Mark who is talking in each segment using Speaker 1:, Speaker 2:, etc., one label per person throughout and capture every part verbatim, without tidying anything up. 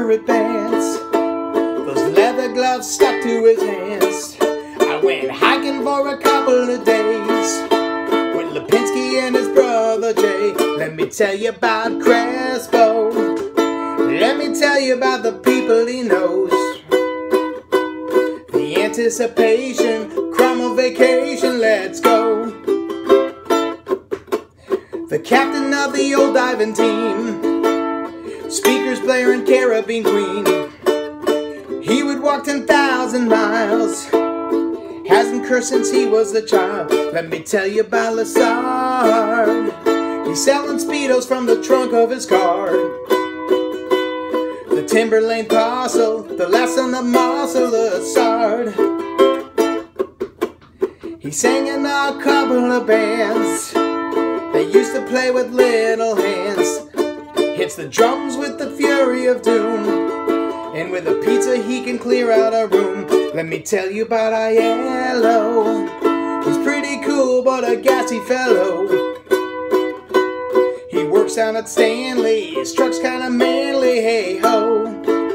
Speaker 1: favorite bands. Those leather gloves stuck to his hands. I went hiking for a couple of days with Lipinski and his brother Jay. Let me tell you about Crespo. Let me tell you about the people he knows. The anticipation, Cromwell vacation, let's go. The captain of the old diving team, speakers blaring Caribbean Queen. He would walk ten thousand miles, hasn't cursed since he was a child. Let me tell you about Lassard. He's selling Speedos from the trunk of his car. The Timberlane parcel, the last son of Marcel Lassard. He sang in a couple of bands. They used to play with little hands. Hits the drums with the fury of doom, and with a pizza he can clear out a room. Let me tell you about Aiello. He's pretty cool but a gassy fellow. He works down at Stanley's, truck's kinda manly, hey ho.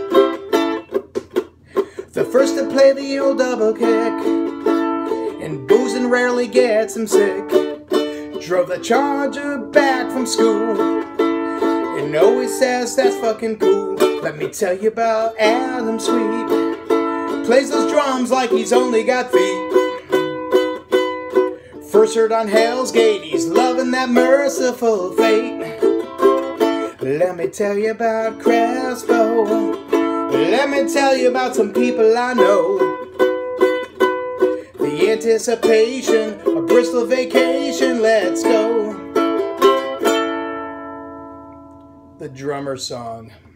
Speaker 1: The first to play the old double kick, and boozing rarely gets him sick. Drove the Charger back from school, and always says that's fucking cool. Let me tell you about Adam Sweet. Plays those drums like he's only got feet. First heard on Hell's Gate, he's loving that merciful fate. Let me tell you about Crespo. Let me tell you about some people I know. The anticipation, a Bristol vacation, let's go. The Drummer Song.